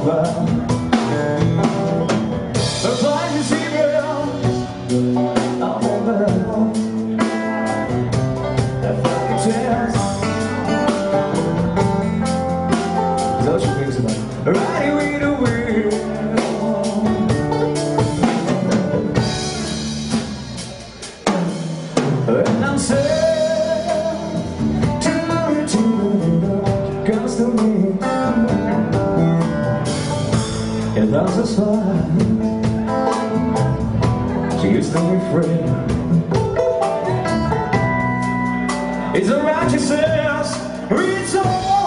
about. The flying seagulls all over that fucking chest. Is that what she thinks about? Riding with the wind. And I'm sad to comes to me. And that's a sign she used to be free. It's a righteousness, it's all